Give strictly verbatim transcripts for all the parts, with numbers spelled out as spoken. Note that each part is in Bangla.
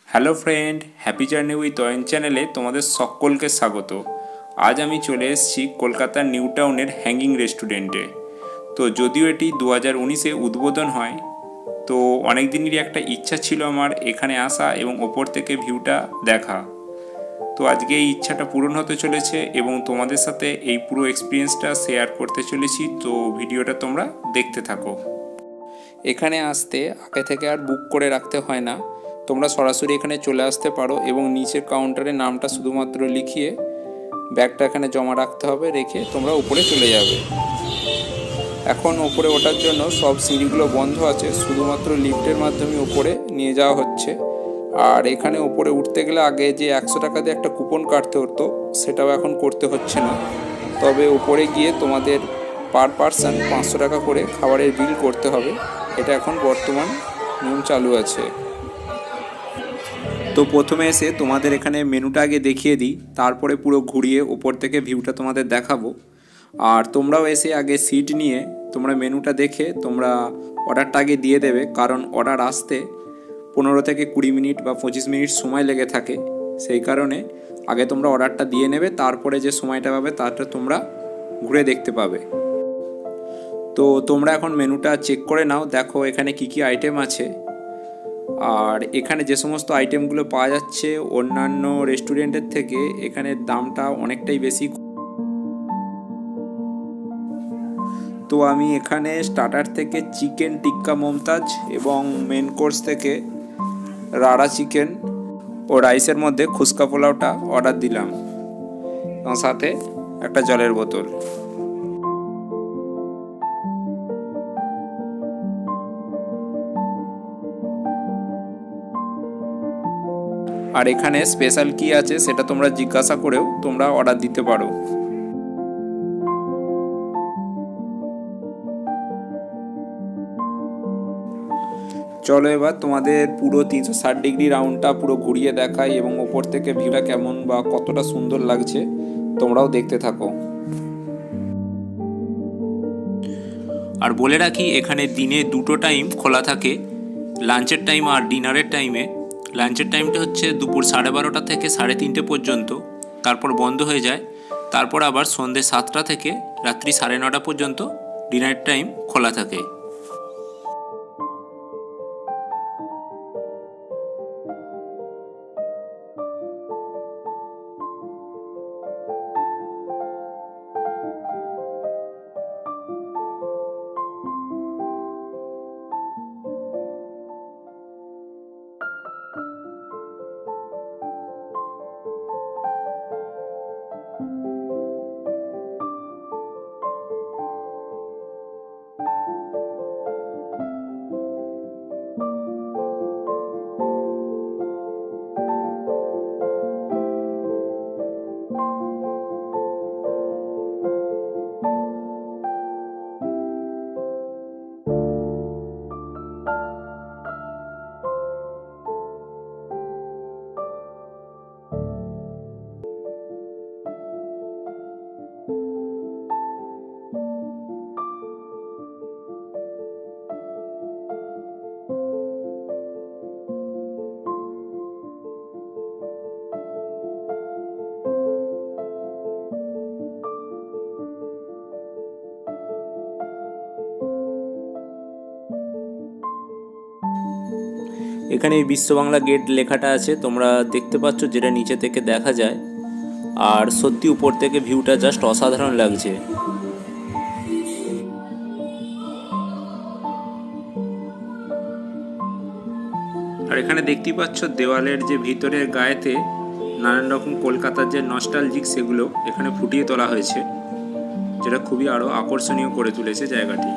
Hello friend, happy journey with Ayan চ্যানেলে তোমাদের সকলকে স্বাগত। আজ আমি চলে এসেছি কলকাতার নিউ টাউনের হ্যাঙ্গিং রেস্টুরেন্টে। তো যদিও এটি দু হাজার উনিশে উদ্বোধন হয়, তো অনেক দিনেরই একটা ইচ্ছা ছিল আমার এখানে আসা এবং ওপর থেকে ভিউটা দেখা। তো আজকে এই ইচ্ছাটা পূরণ হতে চলেছে এবং তোমাদের সাথে এই পুরো এক্সপিরিয়েন্সটা শেয়ার করতে চলেছি। তো ভিডিওটা তোমরা দেখতে থাকো। এখানে আসতে আগে থেকে আর বুক করে রাখতে হয় না, তোমরা সরাসরি এখানে চলে আসতে পারো এবং নিচের কাউন্টারে নামটা শুধুমাত্র লিখিয়ে ব্যাগটা এখানে জমা রাখতে হবে, রেখে তোমরা উপরে চলে যাবে। এখন উপরে ওঠার জন্য সব সিঁড়িগুলো বন্ধ আছে, শুধুমাত্র লিফটের মাধ্যমে উপরে নিয়ে যাওয়া হচ্ছে। আর এখানে উপরে উঠতে গেলে আগে যে একশো টাকা দিয়ে একটা কুপন কাটতে হতো, সেটাও এখন করতে হচ্ছে না। তবে উপরে গিয়ে তোমাদের পার পার্সন পাঁচশো টাকা করে খাবারের বিল করতে হবে, এটা এখন বর্তমান নিয়ম চালু আছে। তো প্রথমে এসে তোমাদের এখানে মেনুটা আগে দেখিয়ে দিই, তারপরে পুরো ঘুরিয়ে ওপর থেকে ভিউটা তোমাদের দেখাবো। আর তোমরাও এসে আগে সিট নিয়ে তোমরা মেনুটা দেখে তোমরা অর্ডারটা আগে দিয়ে দেবে, কারণ অর্ডার আসতে পনেরো থেকে কুড়ি মিনিট বা পঁচিশ মিনিট সময় লেগে থাকে। সেই কারণে আগে তোমরা অর্ডারটা দিয়ে নেবে, তারপরে যে সময়টা পাবে তারটা তোমরা ঘুরে দেখতে পাবে। তো তোমরা এখন মেনুটা চেক করে নাও, দেখো এখানে কি কি আইটেম আছে। আর এখানে যে সমস্ত আইটেমগুলো পাওয়া যাচ্ছে অন্যান্য রেস্টুরেন্টের থেকে, এখানে দামটা অনেকটাই বেশি। তো আমি এখানে স্টার্টার থেকে চিকেন টিক্কা মমতাজ এবং মেন কোর্স থেকে রাড়া চিকেন ও রাইসের মধ্যে খুস্কা পোলাওটা অর্ডার দিলাম, এবং সাথে একটা জলের বোতল। আর এখানে স্পেশাল কি আছে সেটা তোমরা জিজ্ঞাসা করেও তোমরা অর্ডার দিতে পারো। চলো এবার তোমাদের পুরো তিনশো ষাট ডিগ্রি রাউন্ডটা পুরো ঘুরিয়ে দেখাই এবং ওপর থেকে ভিউটা কেমন বা কতটা সুন্দর লাগছে তোমরাও দেখতে থাকো। আর বলে রাখি, এখানে দিনে দুটো টাইম খোলা থাকে, লাঞ্চের টাইম আর ডিনারের টাইমে। লাঞ্চের টাইমটা হচ্ছে দুপুর সাড়ে বারোটা থেকে সাড়ে তিনটে পর্যন্ত, তারপর বন্ধ হয়ে যায়। তারপর আবার সন্ধ্যে সাতটা থেকে রাত্রি সাড়ে নটা পর্যন্ত ডিনারের টাইম খোলা থাকে। এখানে বিশ্ব বাংলা গেট লেখাটা আছে, তোমরা দেখতে পাচ্ছ, যেটা নিচে থেকে দেখা যায়। আর সত্যি উপর থেকে ভিউটা জাস্ট অসাধারণ লাগছে। আর এখানে দেখতেই পাচ্ছ দেওয়ালের যে ভিতরের গায়েতে নানান রকম কলকাতার যে নস্টালজিক সেগুলো এখানে ফুটিয়ে তোলা হয়েছে, যেটা খুবই আরও আকর্ষণীয় করে তুলেছে জায়গাটি।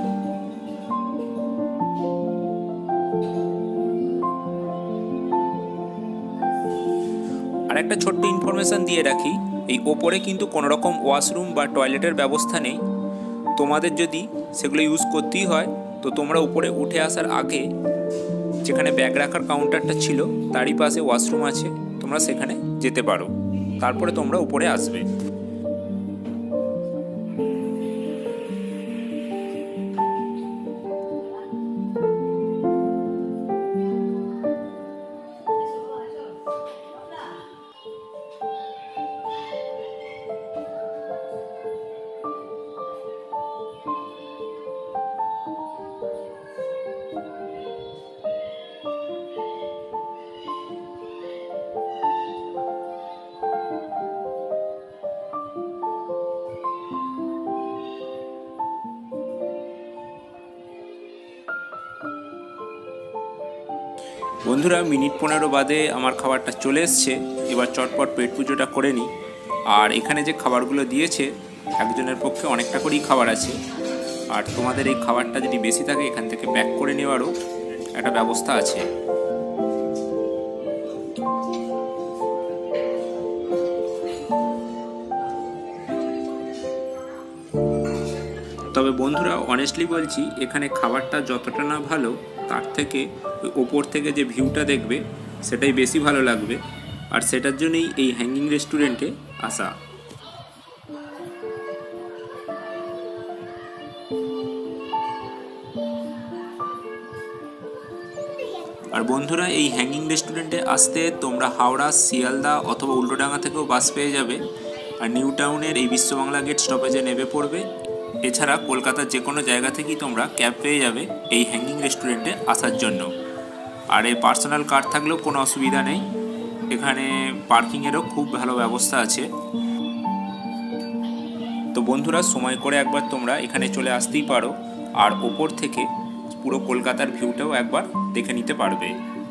আর একটা ছোট্ট ইনফরমেশান দিয়ে রাখি, এই ওপরে কিন্তু কোনো রকম ওয়াশরুম বা টয়লেটের ব্যবস্থা নেই। তোমাদের যদি সেগুলো ইউজ করতেই হয়, তো তোমরা উপরে উঠে আসার আগে যেখানে ব্যাগ রাখার কাউন্টারটা ছিল তারই পাশে ওয়াশরুম আছে, তোমরা সেখানে যেতে পারো, তারপরে তোমরা উপরে আসবে। বন্ধুরা মিনিট পনেরো বাদে আমার খাবারটা চলে এসছে। এবার চটপট পেট পুজোটা করে নিই। আর এখানে যে খাবারগুলো দিয়েছে একজনের পক্ষে অনেকটা করেই খাবার আছে। আর তোমাদের এই খাবারটা যদি বেশি থাকে এখান থেকে প্যাক করে নেওয়ারও একটা ব্যবস্থা আছে। তবে বন্ধুরা অনেস্টলি বলছি, এখানে খাবারটা যতটা না ভালো তার থেকে ওই ওপর থেকে যে ভিউটা দেখবে সেটাই বেশি ভালো লাগবে। আর সেটার জন্যই এই হ্যাঙ্গিং রেস্টুরেন্টে আসা। আর বন্ধুরা এই হ্যাঙ্গিং রেস্টুরেন্টে আসতে তোমরা হাওড়া, শিয়ালদা অথবা উল্টোডাঙ্গা থেকেও বাস পেয়ে যাবে। আর নিউ টাউনের এই বিশ্ব বাংলা গেট স্টপেজে নেমে পড়বে। এছাড়া কলকাতার যে কোনো জায়গা থেকেই তোমরা ক্যাব পেয়ে যাবে এই হ্যাঙ্গিং রেস্টুরেন্টে আসার জন্য। আর এই পার্সোনাল কার থাকলেও কোনো অসুবিধা নেই, এখানে পার্কিংয়েরও খুব ভালো ব্যবস্থা আছে। তো বন্ধুরা সময় করে একবার তোমরা এখানে চলে আসতেই পারো। আর ওপর থেকে পুরো কলকাতার ভিউটাও একবার দেখে নিতে পারবে।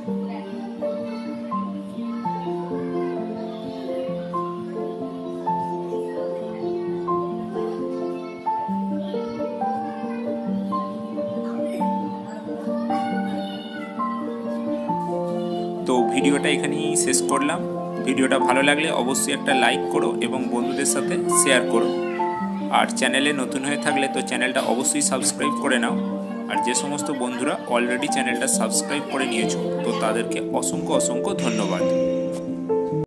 তো ভিডিওটা এখানেই শেষ করলাম। ভিডিওটা ভালো লাগলে অবশ্যই একটা লাইক করো এবং বন্ধুদের সাথে শেয়ার করো। আর চ্যানেলে নতুন হয়ে থাকলে তো চ্যানেলটা অবশ্যই সাবস্ক্রাইব করে নাও। আর যে সমস্ত বন্ধুরা অলরেডি চ্যানেলটা সাবস্ক্রাইব করে নিয়েছো তো তাদেরকে অসংখ্য অসংখ্য ধন্যবাদ।